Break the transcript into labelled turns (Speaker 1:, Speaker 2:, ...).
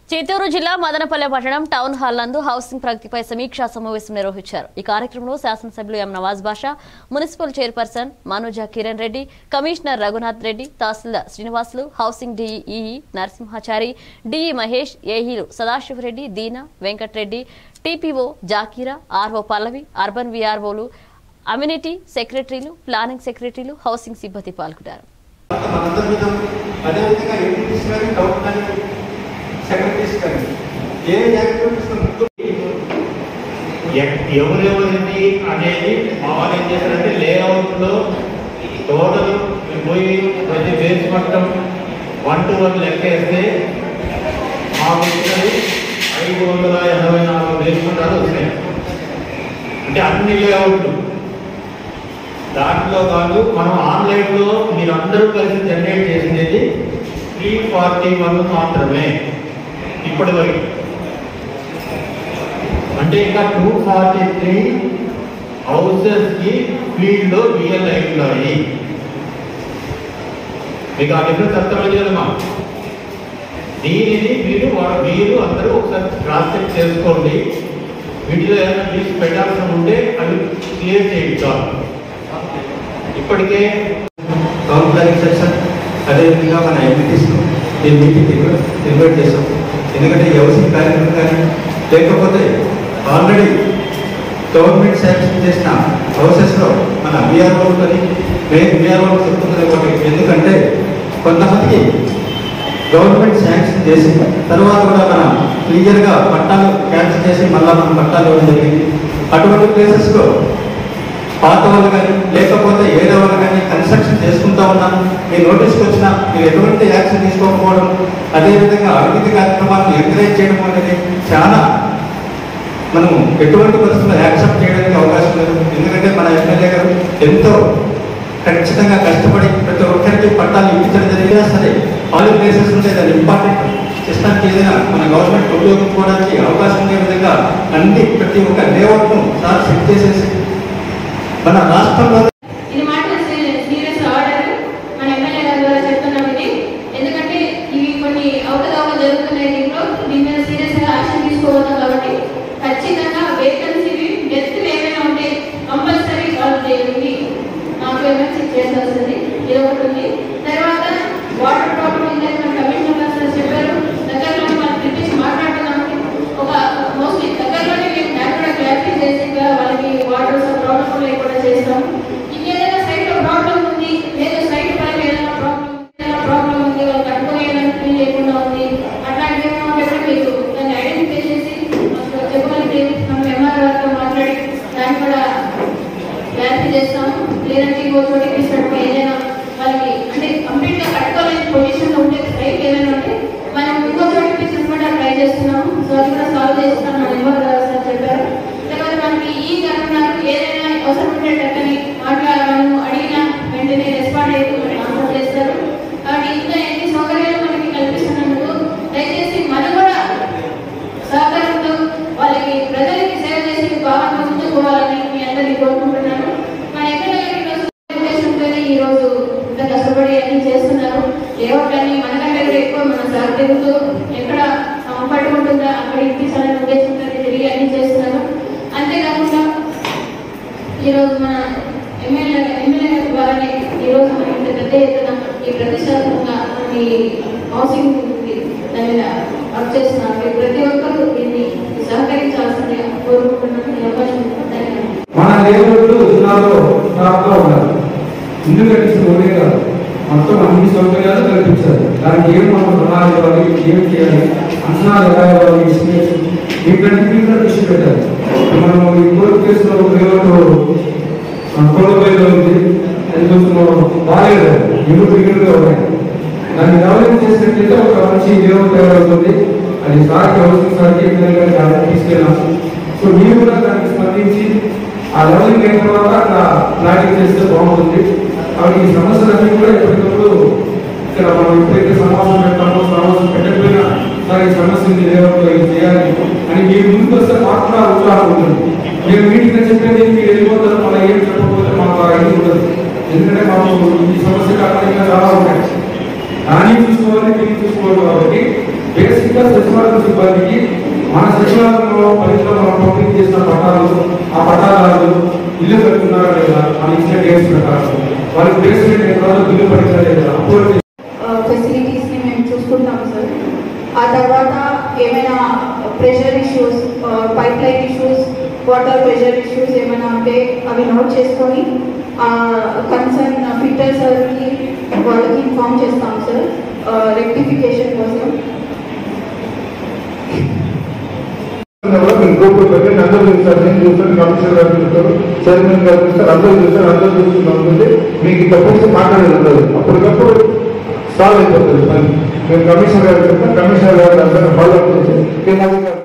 Speaker 1: చిత్తూరు జిల్లా మదనపల్లె పట్టణం town hall నందు హౌసింగ్ ప్రగతిపై సమీక్షా సమావేశం నిర్వహించారు। ఈ కార్యక్రమంలో శాసనసభ్యులు M Nawaz Basha, municipal chairperson Manoja Kiran Reddy, commissioner Raghunath Reddy, తహసీల్దార్ Srinivasulu, housing DE Narasimhachari, DE Mahesh, ఏఈలు Sadasivareddy, Deena, Venkatareddy, TPO Zakira, RO Pallavi, urban విఆర్ఓలు, అమ్యూనిటీ సెక్రటరీలు, ప్లానింగ్ సెక్రటరీలు, హౌసింగ్ సిబ్బంది పాల్గొన్నారు।
Speaker 2: ఎవరెవరిది అనేది మామూలు ఏం చేశారంటే లేఅవుట్లో టోటల్ పోయి ప్రతి బేస్ మొత్తం 1 to 1 లెక్కేస్తే మాకు వచ్చినది 584 బేస్మెంటాలు వచ్చినాయి। అంటే అన్ని లేఅవుట్లు దాంట్లో కాదు, మనం ఆన్లైన్లో మీరు అందరూ కలిసి జనరేట్ చేసినది 341 మాత్రమే ఇప్పటి వరకు। అంటే ఇంకా 243 హౌసెస్ కి ఫీల్డ్ లో బిఎల్ ఎంప్లాయీ। మీకు ఆ డిఫరెన్స్ అర్థమయ్యేదమ్మా? దీనిని మీరు అందరూ ఒకసారి క్రాస్ చెక్ చేసుకోండి। వీటిలో ఏమైనా తీసి పెట్టాల్సి ఉంటే అవి క్లియర్ చేయించాలి। ఇప్పటికే
Speaker 3: టౌన్ ప్లానింగ్ సెక్షన్ అదేవిధంగా మన ఎంపీటీస్ మీటింగ్ ఇన్వైట్ చేస్తాం। ఎందుకంటే ఈ హౌసింగ్ కార్యక్రమం కానీ లేకపోతే ఆల్రెడీ గవర్నమెంట్ శాంక్షన్ చేసిన హౌసెస్లో మన విఆర్ఓలని విఆర్ఓ చెప్తున్నది ఒకటి, ఎందుకంటే కొంతమందికి గవర్నమెంట్ శాంక్షన్ చేసి తర్వాత కూడా మనం క్లియర్గా పట్టాలు క్యాన్సిల్ చేసి మళ్ళీ మనం పట్టాలు ఇవ్వడం జరిగింది। అటువంటి ప్లేసెస్లో పాత వాళ్ళు కానీ లేకపోతే ఏదో వాళ్ళు కానీ కన్స్ట్రక్షన్ చేసుకుంటా ఉన్నాం, మీ నోటీస్కి వచ్చినా మీరు ఎటువంటి యాక్షన్ తీసుకోకపోవడం, అదేవిధంగా అభివృద్ధి కార్యక్రమాలను ఎంకరేజ్ చేయడం అనేది చాలా మనం ఎటువంటి పరిస్థితుల్లో యాక్సెప్ట్ చేయడానికి అవకాశం లేదు। ఎందుకంటే మన ఎమ్మెల్యే గారు ఎంతో ఖచ్చితంగా కష్టపడి ప్రతి ఒక్కరికి పట్టాలు ఇప్పించడం జరిగినా సరే ఆల్ ప్లేసెస్ ఉంటే దాని ఇంపార్టెంట్ సిస్టమ్కి ఏదైనా మన గవర్నమెంట్ ఉపయోగించుకోవడానికి అవకాశం ఉండే విధంగా అన్ని ప్రతి ఒక్క లేఅవుట్ను సార్ సెట్ చేసేసి మన రాష్ట్రంలో
Speaker 4: ఎందుకంటే ఇవి కొన్ని అవకతవకలు జరుగుతున్నాయి, దీంట్లో దీని మీద సీరియస్ గా యాక్షన్ తీసుకోవద్దాం। కాబట్టి ఖచ్చితంగా వేకెన్సీ డెత్ ఏమైనా ఉంటే కంపల్సరీ సాల్వ్ చేయండి, నాకు ఏమైనా చెక్ చేయాల్సింది ఇది ఒకటి ఉంది। తర్వాత వాటర్ ప్రాబ్లం ఉంది, మన కమిషనర్ సార్ చెప్పారు, దగ్గరలో మనం పిలిపించి మాట్లాడుతున్నాము। ఒక మోస్ట్లీ దగ్గరలోనే మేము దాన్ని కూడా క్లారిఫై చేసి వాళ్ళకి వాటర్ ప్రాబ్లం లేకుండా చేస్తాము। ఇంకేదైనా సైట్ ప్రాబ్లం ఉంది, లేదా సైట్ పరంగా ఏదైనా ప్రాబ్లం ఉంది, వాళ్ళు కట్టుకోవడానికి లేకుండా ఉంది, అట్లాంటివి ఏమంటే మీకు దాన్ని ఐడెంటిఫై చేసి చెప్పగలిగితే మనం ఎంఆర్ఓతో మాట్లాడి దాన్ని కూడా క్లారిఫై చేస్తాము। లేదంటే ఇంకో చోటికి తీసుకుంటే ఏదైనా వాళ్ళకి అంటే కంప్లీట్ గా కట్టుకోలేని పొజిషన్ లో ఉంటే సైట్ ఏదైనా ఉంటే మనం ఇంకో చోటికి తీసుకుంటే ట్రై చేస్తున్నాము। సో అది కూడా సాల్వ్ చేస్తున్నాం మన ఎంఆర్ఓ సార్ చెప్పారు। తర్వాత మనకి ఈ గవర్నర్ ఏదైనా అవసరం ఉంటే టక్కని మనము అడిగిన వెంటనే రెస్పాండ్ అయితే మనకి ఆన్సర్ చేస్తారు। కాబట్టి ఇంకా ఎన్ని సౌకర్యాలు మనకి కల్పిస్తున్నందుకు దయచేసి మనం కూడా సహకారంతో వాళ్ళకి ప్రజలకి సేవ చేసే భావన ముందుకు పోవాలని మీ అందరినీ కోరుకుంటున్నాను। మన ఎక్కడ ఈ రోజు ఇంత కష్టపడి అన్ని చేస్తున్నారు, లేవట్లని మనకంటే కూడా ఎక్కువ మన సార్ తిరుగుతూ ఎక్కడ పట్టుకుంటుందా అక్కడ ఇప్పించాలని ఉద్దేశంతో తిరిగి అన్ని చేస్తున్నారు। అంతేకాకుండా ఈరోజు మన ఎమ్మెల్యే ద్వారానే ఈరోజు మనం ఇంత పెద్ద ఎత్తున ఈ ప్రతిష్టాత్మకంగా ఈ హౌసింగ్ దాని మీద వర్క్ చేస్తున్నారు। ప్రతి ఒక్కరూ దీన్ని సహకరించాల్సిందిగా కోరుకుంటున్నాను।
Speaker 5: మన లేబర్లు జిల్లాలో టాప్గా ఉన్నారు, ఇల్లు కట్టించిన కాదు, మొత్తం అన్ని సౌకర్యాలు కల్పించారు। దానికి ఏం మనం రుణాలు ఇవ్వాలి, ఏం చేయాలి, అంచనాలు ఎలా ఇవ్వాలి, ఎస్టిమేషన్ వీటన్నిటినీ కూడా దృష్టి పెట్టాలి। మనం ఈ కోర్టు కేసులో కోళ్ళపల్లిలో ఉంది, అది కొంచెం బాగాలేదు, ఇల్లు బిగినగా ఉన్నాయి, దాన్ని డెవలప్ చేసినట్లయితే ఒక మంచి లేఅవుట్ తయారవుతుంది। అది సార్కి హౌసింగ్ సార్కి తీసుకెళ్ళాం। సో మీరు కూడా దానికి స్పందించి ఆ లెవెలింగ్ అయిన తర్వాత అక్కడ ప్లానింగ్ చేస్తే బాగుంటుంది। కాబట్టి ఈ సమస్యలన్నీ కూడా ఎప్పటికప్పుడు ఇక్కడ మనం ఎప్పుడైతే సమావేశం పెడతామో సమావేశం పెట్టకపోయినా సార్ ఈ సమస్య లేఅవుట్లో ఇది చేయాలి అని మీరు ముందుకు వస్తే మాకు కూడా ఉత్సాహం ఉంటుంది। మీరు మీటింగ్ చెప్పేది మీరు వెళ్ళిపోతారు, మళ్ళీ ఏం చెప్పకపోతే మాకు ఇది ఉండదు। ఎందుకంటే మాకు ఈ సమస్య కాకుండా చాలా ఉంటాయి, దాన్ని చూసుకోవాలి దీన్ని చూసుకోవాలి। కాబట్టి బేసిక్ గా సచివాలయ సిబ్బందికి మన సచివాలయంలో పరిధిలో మనం పంపిణీ చేసిన పట్టాలు, ఆ పట్టాదారులు ఇల్లు కట్టుకున్నారా లేదా, మన ఇచ్చిన డేట్స్ ప్రకారం వాళ్ళకి బేస్మెంట్ ఎక్కడ బిల్లు పడిందా లేదా, అప్పుడు
Speaker 6: ఫెసిలిటీస్ ని మేము చూసుకుంటాం సార్. ఆ తర్వాత ఏమైనా pressure issues, pipeline issues, water pressure issues ఏమైనా ఉంటే అవి నోట్ చేసుకొని కన్సర్న్ ఫిట్టర్ సార్కి వాళ్ళకి ఇన్ఫార్మ్ చేస్తాం సార్ రెక్టిఫికేషన్ కోసం.
Speaker 7: అందరూ చూస్తారు, నేను చూస్తాను, కమిషనర్ గారు చూస్తారు, చైర్మన్ గారు చూస్తారు, అందరూ చూస్తారు. అందరూ చూస్తున్నప్పుడు మీకు తప్పనిసరి మాట్లాడేది ఉండదు, అప్పటికప్పుడు సాల్వ్ అయిపోతుంది. మేము కమిషనర్ గారు చెప్తాం, కమిషనర్ గారు అందరూ ఫాలో అప్ చేసి